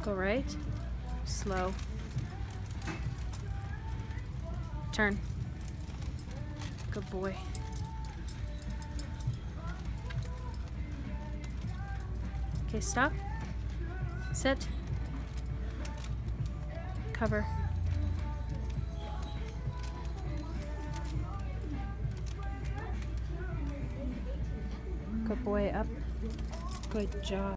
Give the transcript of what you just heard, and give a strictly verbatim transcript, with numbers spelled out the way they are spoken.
Go right. Slow. Turn. Good boy. Okay, stop. Sit. Cover. Good boy, up. Good job.